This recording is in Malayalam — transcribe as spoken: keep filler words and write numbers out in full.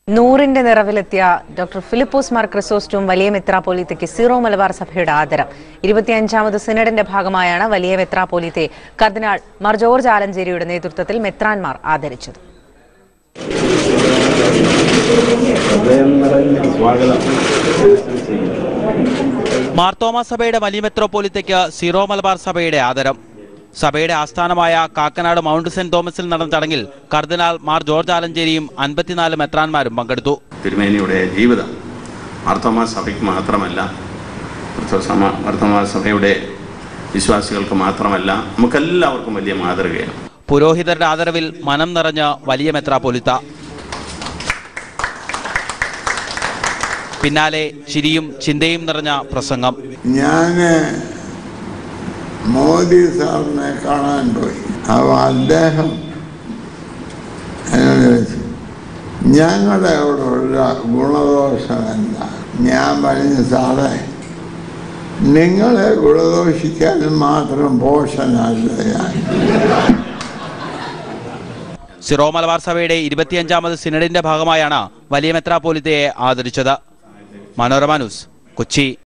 നൂറിന്റെ നിറവിലെത്തിയ ഡോക്ടർ ഫിലിപ്പോസ് മാർ ക്രിസോസ്റ്റം വലിയ മെത്രാപ്പോലീത്തയ്ക്ക് സീറോ മലബാർ സഭയുടെ ആദരം. ഇരുപത്തിയഞ്ചാമത് സിനഡിന്റെ ഭാഗമായാണ് വലിയ മെത്രാപ്പോലീത്തെ കർദിനാൾ മാർ ജോർജ് ആലഞ്ചേരിയുടെ നേതൃത്വത്തിൽ മെത്രാൻമാർ ആദരിച്ചത്. മാർത്തോമാ സഭയുടെ വലിയ മെത്രാപ്പോലീത്തയ്ക്ക് സീറോ മലബാർ സഭയുടെ ആദരം. സഭയുടെ ആസ്ഥാനമായ കാക്കനാട് മൗണ്ട് സെന്റ് തോമസിൽ നടന്ന ചടങ്ങിൽ കർദിനാൾ മാർ ജോർജ് ആലഞ്ചേരിയും അൻപത്തിനാല് മെത്രാൻമാരും പങ്കെടുത്തു. തിരുമേനിയുടെ ജീവിതം മാർത്തോമാ സഭയ്ക്ക് മാത്രമല്ല, മാർത്തോമാ സഭയുടെ വിശ്വാസികൾക്ക് മാത്രമല്ല, നമുക്കെല്ലാവർക്കും വലിയ മാതൃകയാണ്. പുരോഹിതരുടെ ആദരവിൽ മനം നിറഞ്ഞ വലിയ മെത്രാപ്പോലീത്ത. പിന്നാലെ ചിരിയും ചിന്തയും നിറഞ്ഞ പ്രസംഗം. ഞാൻ മോദി സാറിനെ കാണാൻ പോയി. അപ്പോൾ അദ്ദേഹം ഞങ്ങളുടെ അവിടെയുള്ള ഗുണദോഷം എന്താ? ഞാൻ പറഞ്ഞു, സാറേ, നിങ്ങളെ ഗുണദോഷിക്കാൻ മാത്രം പോഷനല്ല ഞാൻ. സിറോ മലബാർ സഭയുടെ ഇരുപത്തിയഞ്ചാമത് സിനഡിന്റെ ഭാഗമായാണ് വലിയ മെത്രാപ്പോലീത്തയെ ആദരിച്ചത്. മനോരമ ന്യൂസ്, കൊച്ചി.